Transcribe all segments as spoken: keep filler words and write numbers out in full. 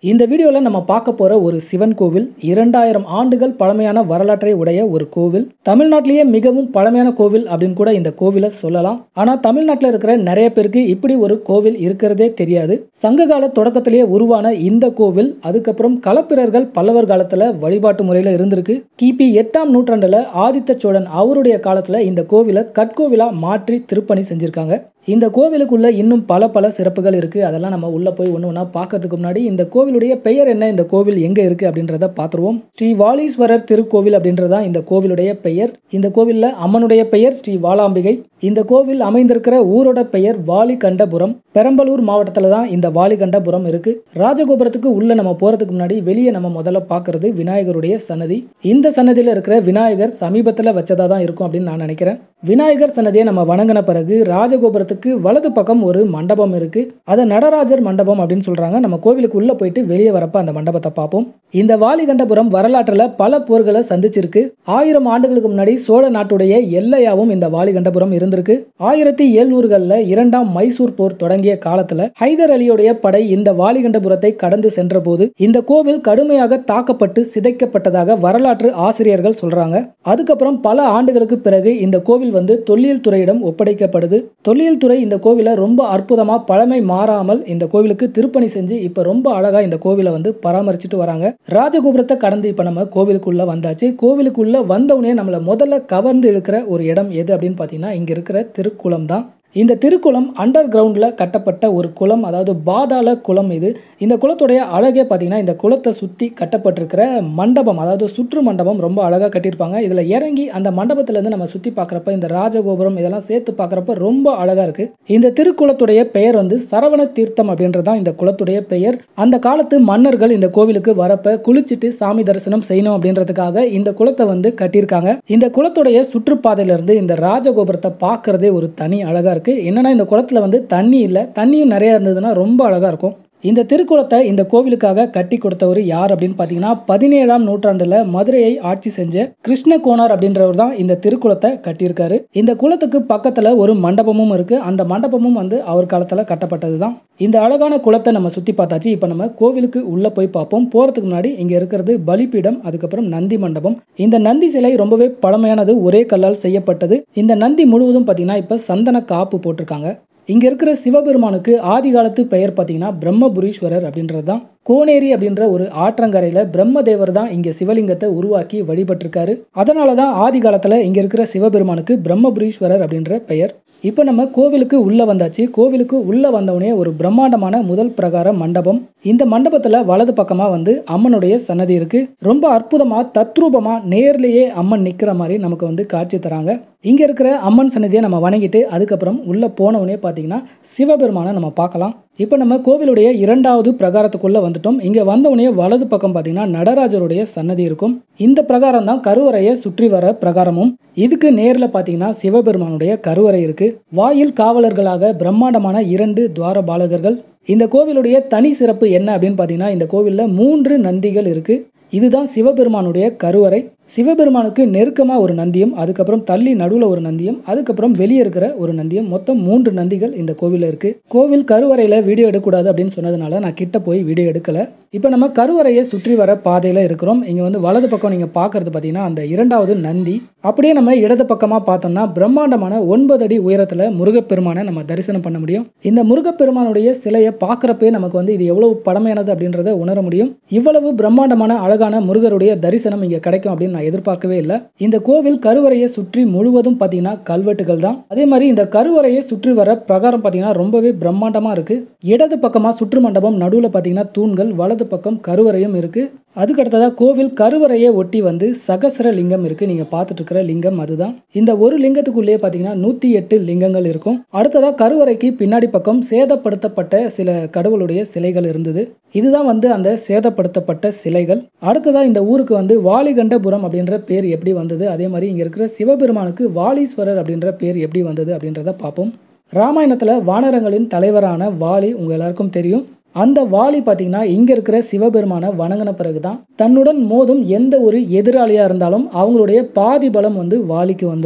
இந்த வீடியோல நம்ம பார்க்க போற ஒரு சிவன் கோவில் இரண்டாயிரம் ஆண்டுகள் பழமையான வரலாற்றை உடைய ஒரு கோவில். தமிழ்நாட்டிலேயே மிகவும் பழமையான கோவில் அப்படின்னு கூட இந்த கோவிலை சொல்லலாம். ஆனா தமிழ்நாட்டில் இருக்கிற நிறைய பேருக்கு இப்படி ஒரு கோவில் இருக்கிறதே தெரியாது. சங்ககால தொடக்கத்திலேயே உருவான இந்த கோவில் அதுக்கப்புறம் களப்பிரர்கள் பல்லவர் காலத்துல வழிபாட்டு முறையில இருந்திருக்கு. கிபி எட்டாம் நூற்றாண்டுல ஆதித்த சோழன் அவருடைய காலத்துல இந்த கோவிலை கற்கோவிலா மாற்றி திருப்பணி செஞ்சிருக்காங்க. இந்த கோவிலுக்குள்ள இன்னும் பல பல சிறப்புகள் இருக்கு. அதெல்லாம் நம்ம உள்ள போய் ஒன்று ஒன்றா பார்க்கறதுக்கு முன்னாடி இந்த கோவிலுடைய பெயர் என்ன, இந்த கோவில் எங்க இருக்கு அப்படின்றத பார்த்துருவோம். ஸ்ரீ வாலீஸ்வரர் திருக்கோவில் அப்படின்றதா இந்த கோவிலுடைய பெயர். இந்த கோவில்ல அம்மனுடைய பெயர் ஸ்ரீ வாலாம்பிகை. இந்த கோவில் அமைந்திருக்கிற ஊரோட பெயர் வாலிகண்டபுரம். பெரம்பலூர் மாவட்டத்துல தான் இந்த வாலிகண்டபுரம் இருக்கு. ராஜகோபுரத்துக்கு உள்ள நம்ம போறதுக்கு முன்னாடி வெளியே நம்ம முதல்ல பார்க்கறது விநாயகருடைய சன்னதி. இந்த சன்னதியில இருக்கிற விநாயகர் சமீபத்துல வச்சதா தான் இருக்கும் அப்படின்னு நான் நினைக்கிறேன். விநாயகர் சன்னதியை நம்ம வணங்கின பிறகு ராஜகோபுரத்துக்கு வலது பக்கம் ஒரு மண்டபம் இருக்கு. அதை நடராஜர் மண்டபம் அப்படின்னு சொல்றாங்க. நம்ம கோவிலுக்கு உள்ள போயிட்டு வெளியே வரப்ப அந்த மண்டபத்தை பார்ப்போம். இந்த வாலிகண்டபுரம் வரலாற்றுல பல போர்களை சந்திச்சிருக்கு. ஆயிரம் ஆண்டுகளுக்கு முன்னாடி சோழ நாட்டுடைய எல்லையாவும் இந்த வாலிகண்டபுரம் இருந்திருக்கு. ஆயிரத்தி எழுநூறுகள்ல இரண்டாம் மைசூர் போர் தொடங்கிய காலத்துல ஹைதர் அலியுடைய படை இந்த வாலிகண்டபுரத்தை கடந்து சென்ற போது இந்த கோவில் கடுமையாக தாக்கப்பட்டு சிதைக்கப்பட்டதாக வரலாற்று ஆசிரியர்கள் சொல்றாங்க. அதுக்கப்புறம் பல ஆண்டுகளுக்கு பிறகு இந்த கோவில் வந்து தொல்லியல் துறையிடம் ஒப்படைக்கப்படுது. தொல்லியல் துறை இந்த கோவிலை ரொம்ப அற்புதமா பழமை மாறாமல் இந்த கோவிலுக்கு திருப்பணி செஞ்சு இப்ப ரொம்ப அழகா இந்த கோவிலை வந்து பராமரிச்சுட்டு வராங்க. ராஜகோபுரத்தை கடந்து இப்ப நம்ம கோவிலுக்குள்ள வந்தாச்சு. கோவிலுக்குள்ள வந்தவுடனே நம்மள முதல்ல கவர்ந்து இழுக்கிற ஒரு இடம் எது அப்படின்னு பாத்தீங்கன்னா இங்க இருக்கிற திருக்குளம் தான். இந்த திருக்குளம் அண்டர் கிரவுண்ட்ல கட்டப்பட்ட ஒரு குளம், அதாவது பாதாள குளம். இது இந்த குளத்துடைய அழகே பார்த்தீங்கன்னா இந்த குளத்தை சுற்றி கட்டப்பட்டிருக்கிற மண்டபம், அதாவது சுற்று மண்டபம் ரொம்ப அழகாக கட்டியிருப்பாங்க. இதில் இறங்கி அந்த மண்டபத்திலேருந்து நம்ம சுற்றி பார்க்குறப்ப இந்த ராஜகோபுரம் இதெல்லாம் சேர்த்து பார்க்குறப்ப ரொம்ப அழகாக இருக்கு. இந்த திருக்குளத்துடைய பெயர் வந்து சரவண தீர்த்தம் அப்படின்றதான் இந்த குளத்துடைய பெயர். அந்த காலத்து மன்னர்கள் இந்த கோவிலுக்கு வரப்ப குளிச்சுட்டு சாமி தரிசனம் செய்யணும் அப்படின்றதுக்காக இந்த குளத்தை வந்து கட்டியிருக்காங்க. இந்த குளத்துடைய சுற்றுப்பாதையிலிருந்து இந்த ராஜகோபுரத்தை பார்க்கறதே ஒரு தனி அழகா இருக்கு. என்னன்னா இந்த குளத்துல வந்து தண்ணி இல்லை, தண்ணியும் நிறைய இருந்ததுன்னா ரொம்ப அழகா இருக்கும். இந்த திருக்குளத்தை இந்த கோவிலுக்காக கட்டி கொடுத்தவர் யார் அப்படின்னு பார்த்தீங்கன்னா பதினேழாம் நூற்றாண்டுல மதுரையை ஆட்சி செஞ்ச கிருஷ்ண கோனார் அப்படின்றவர் தான் இந்த திருக்குளத்தை கட்டியிருக்காரு. இந்த குளத்துக்கு பக்கத்துல ஒரு மண்டபமும் இருக்கு. அந்த மண்டபமும் வந்து அவர் காலத்துல கட்டப்பட்டது தான். இந்த அழகான குளத்தை நம்ம சுத்தி பார்த்தாச்சு. இப்ப நம்ம கோவிலுக்கு உள்ள போய் பார்ப்போம். போறதுக்கு முன்னாடி இங்க இருக்கிறது பலிபீடம், அதுக்கப்புறம் நந்தி மண்டபம். இந்த நந்தி சிலை ரொம்பவே பழமையானது, ஒரே கல்லால் செய்யப்பட்டது. இந்த நந்தி முழுவதும் பார்த்தீங்கன்னா இப்ப சந்தன காப்பு போட்டிருக்காங்க. இங்க இருக்கிற சிவபெருமானுக்கு ஆதி காலத்து பெயர் பார்த்தீங்கன்னா பிரம்மபுரீஸ்வரர் அப்படின்றது தான். கோனேரி அப்படின்ற ஒரு ஆற்றங்கரையில பிரம்மதேவர் தான் இங்க சிவலிங்கத்தை உருவாக்கி வழிபட்டிருக்காரு. அதனாலதான் ஆதி காலத்துல இங்க இருக்கிற சிவபெருமானுக்கு பிரம்மபுரீஸ்வரர் அப்படின்ற பெயர். இப்போ நம்ம கோவிலுக்கு உள்ள வந்தாச்சு. கோவிலுக்கு உள்ள வந்தவுடனே ஒரு பிரம்மாண்டமான முதல் பிரகார மண்டபம். இந்த மண்டபத்துல வலது பக்கமா வந்து அம்மனுடைய சன்னதி இருக்கு. ரொம்ப அற்புதமா தத்ரூபமா நேர்லயே அம்மன் நிக்கிற மாதிரி நமக்கு வந்து காட்சி தராங்க. இங்க இருக்கிற அம்மன் சன்னதியை நம்ம வணங்கிட்டு அதுக்கப்புறம் உள்ள போனவுடனே பாத்தீங்கன்னா சிவபெருமானை நம்ம பார்க்கலாம். இப்போ நம்ம கோவிலுடைய இரண்டாவது பிரகாரத்துக்குள்ள வந்துட்டோம். இங்க வந்தவுடனே வலது பக்கம் பாத்தீங்கன்னா நடராஜருடைய சன்னதி இருக்கும். இந்த பிரகாரம் தான் கருவறையை சுற்றி வர பிரகாரமும். இதுக்கு நேர்ல பாத்தீங்கன்னா சிவபெருமானுடைய கருவறை இருக்கு. வாயில் காவலர்களாக பிரம்மாண்டமான இரண்டு துவார பாலகர்கள். இந்த கோவிலுடைய தனி சிறப்பு என்ன அப்படின்னு பாத்தீங்கன்னா இந்த கோவில்ல மூன்று நந்திகள் இருக்கு. இதுதான் சிவபெருமானுடைய கருவறை. சிவபெருமானுக்கு நெருக்கமா ஒரு நந்தியம், அதுக்கப்புறம் தள்ளி நடுவுல ஒரு நந்தியம், அதுக்கப்புறம் வெளியே இருக்கிற ஒரு நந்தியம், மொத்தம் மூன்று நந்திகள் இந்த கோவில்ல இருக்கு. கோவில் கருவறையில வீடியோ எடுக்கக்கூடாது அப்படின்னு சொன்னதுனால நான் கிட்ட போய் வீடியோ எடுக்கல. இப்போ நம்ம கருவறையை சுற்றி வர பாதையில இருக்கிறோம். இங்க வந்து வலது பக்கம் நீங்க பாக்குறது பாத்தீங்கன்னா அந்த இரண்டாவது நந்தி. அப்படியே நம்ம இடது பக்கமா பார்த்தோம்னா பிரம்மாண்டமான ஒன்பது அடி உயரத்துல முருகப்பெருமானை நம்ம தரிசனம் பண்ண முடியும். இந்த முருகப்பெருமானுடைய சிலையை பார்க்கறப்பே நமக்கு வந்து இது எவ்வளவு பழமையானது அப்படின்றத உணர முடியும். இவ்வளவு பிரம்மாண்டமான அழகான முருகருடைய தரிசனம் இங்க கிடைக்கும் அப்படின்னு எதிர்பார்க்கவே இல்லை. இந்த கோவில் கருவறையை சுற்றி முழுவதும் பாத்தீங்கன்னா கல்வெட்டுகள் தான். அதே மாதிரி இந்த கருவறையை சுற்றி வர பிரகாரம் பாத்தீங்கன்னா ரொம்பவே பிரம்மாண்டமா இருக்கு. இடது பக்கமா சுற்று மண்டபம், நடுவுல பாத்தீங்கன்னா தூண்கள், வலது பக்கம் கருவறையும் இருக்கு. அதுக்கு அடுத்ததா கோவில் கருவறையை ஒட்டி வந்து சகசர லிங்கம் இருக்கு. நீங்க பார்த்துட்டு இருக்கிற லிங்கம் அதுதான். இந்த ஒரு லிங்கத்துக்குள்ளேயே பாத்தீங்கன்னா நூத்தி எட்டு லிங்கங்கள் இருக்கும். அடுத்ததா கருவறைக்கு பின்னாடி பக்கம் சேதப்படுத்தப்பட்ட சில கடவுளுடைய சிலைகள் இருந்தது. இதுதான் வந்து அந்த சேதப்படுத்தப்பட்ட சிலைகள். அடுத்ததா இந்த ஊருக்கு வந்து வாலிகண்டபுரம் அப்படின்ற பேர் எப்படி வந்தது, அதே மாதிரி இங்க இருக்கிற சிவபெருமானுக்கு வாலீஸ்வரர் அப்படின்ற பேர் எப்படி வந்தது அப்படின்றத பார்ப்போம். ராமாயணத்துல வானரங்களின் தலைவரான வாலி உங்க எல்லாருக்கும் தெரியும். அந்த வாலி பார்த்தீங்கன்னா இங்க இருக்கிற சிவபெருமானை வணங்கின பிறகுதான் தன்னுடன் மோதும் எந்த ஒரு எதிராளியா இருந்தாலும் அவங்களுடைய பாதி பலம் வந்து வாலிக்கு வந்துடும்.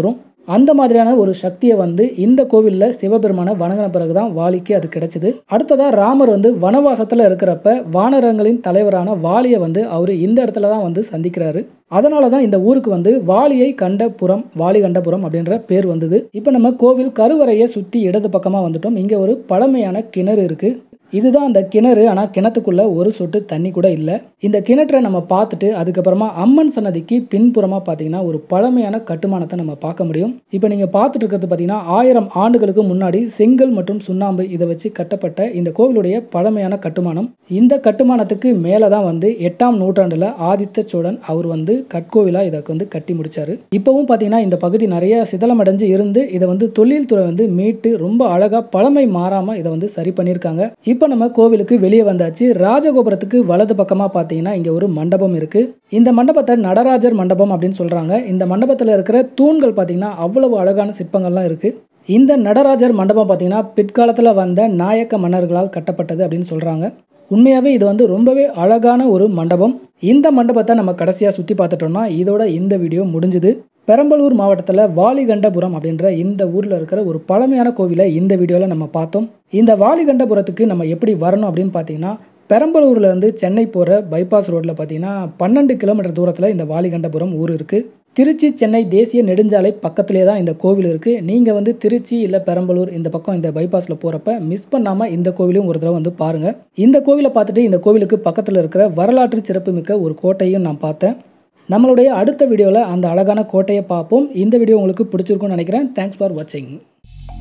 அந்த மாதிரியான ஒரு சக்தியை வந்து இந்த கோவிலில் சிவபெருமானை வணங்கின பிறகுதான் வாலிக்கு அது கிடைச்சது. அடுத்ததா ராமர் வந்து வனவாசத்தில் இருக்கிறப்ப வானரங்களின் தலைவரான வாலியை வந்து அவர் இந்த இடத்துல தான் வந்து சந்திக்கிறாரு. அதனால தான் இந்த ஊருக்கு வந்து வாலியை கண்டபுரம், வாலிகண்டபுரம் அப்படின்ற பேர் வந்தது. இப்போ நம்ம கோவில் கருவறையை சுற்றி இடது பக்கமாக வந்துட்டோம். இங்கே ஒரு பழமையான கிணறு இருக்கு. இதுதான் அந்த கிணறு. ஆனால் கிணத்துக்குள்ள ஒரு சொட்டு தண்ணி கூட இல்லை. இந்த கிணற்றை நம்ம பார்த்துட்டு அதுக்கப்புறமா அம்மன் சன்னதிக்கு பின்புறமாக பார்த்தீங்கன்னா ஒரு பழமையான கட்டுமானத்தை நம்ம பார்க்க முடியும். இப்போ நீங்கள் பார்த்துட்டு இருக்கிறது பார்த்தீங்கன்னா ஆயிரம் ஆண்டுகளுக்கு முன்னாடி செங்கல் மற்றும் சுண்ணாம்பு இதை வச்சு கட்டப்பட்ட இந்த கோவிலுடைய பழமையான கட்டுமானம். இந்த கட்டுமானத்துக்கு மேலே தான் வந்து எட்டாம் நூற்றாண்டில் ஆதித்த சோழன் அவர் வந்து கட்கோவிலாக இதை வந்து கட்டி முடிச்சாரு. இப்போவும் பார்த்தீங்கன்னா இந்த பகுதி நிறைய சிதலமடைஞ்சு இருந்து இதை வந்து தொழில்துறை வந்து மீட்டு ரொம்ப அழகாக பழமை மாறாமல் இதை வந்து சரி பண்ணியிருக்காங்க. இப்போ நம்ம கோவிலுக்கு வெளியே வந்தாச்சு. ராஜகோபுரத்துக்கு வலது பக்கமாக பார்த்தீங்கன்னா இங்கே ஒரு மண்டபம் இருக்கு. இந்த மண்டபத்தை நடராஜர் மண்டபம் அப்படின்னு சொல்றாங்க. இந்த மண்டபத்தில் இருக்கிற தூண்கள் பார்த்தீங்கன்னா அவ்வளவு அழகான சிற்பங்கள்லாம் இருக்கு. இந்த நடராஜர் மண்டபம் பார்த்தீங்கன்னா பிற்காலத்தில் வந்த நாயக்க மன்னர்களால் கட்டப்பட்டது அப்படின்னு சொல்றாங்க. உண்மையாகவே இது வந்து ரொம்பவே அழகான ஒரு மண்டபம். இந்த மண்டபத்தை நம்ம கடைசியாக சுற்றி பார்த்துட்டோம்னா இதோட இந்த வீடியோ முடிஞ்சுது. பெரம்பலூர் மாவட்டத்தில் வாலிகண்டபுரம் அப்படின்ற இந்த ஊரில் இருக்கிற ஒரு பழமையான கோவிலை இந்த வீடியோவில் நம்ம பார்த்தோம். இந்த வாலிகண்டபுரத்துக்கு நம்ம எப்படி வரணும் அப்படின்னு பார்த்தீங்கன்னா பெரம்பலூர்லேருந்து சென்னை போகிற பைபாஸ் ரோட்டில் பார்த்தீங்கன்னா பன்னெண்டு கிலோமீட்டர் தூரத்தில் இந்த வாலிகண்டபுரம் ஊர் இருக்குது. திருச்சி சென்னை தேசிய நெடுஞ்சாலை பக்கத்திலே தான் இந்த கோவில் இருக்குது. நீங்கள் வந்து திருச்சி இல்லை பெரம்பலூர் இந்த பக்கம் இந்த பைபாஸில் போகிறப்ப மிஸ் பண்ணாமல் இந்த கோவிலையும் ஒரு தடவை வந்து பாருங்கள். இந்த கோவிலை பார்த்துட்டு இந்த கோவிலுக்கு பக்கத்தில் இருக்கிற வரலாற்று சிறப்புமிக்க ஒரு கோட்டையும் நான் பார்த்தேன். நம்மளுடைய அடுத்த வீடியோவில் அந்த அழகான கோட்டையை பார்ப்போம். இந்த வீடியோ உங்களுக்கு பிடிச்சிருக்கும்னு நினைக்கிறேன். தேங்க்ஸ் ஃபார் வாட்சிங்.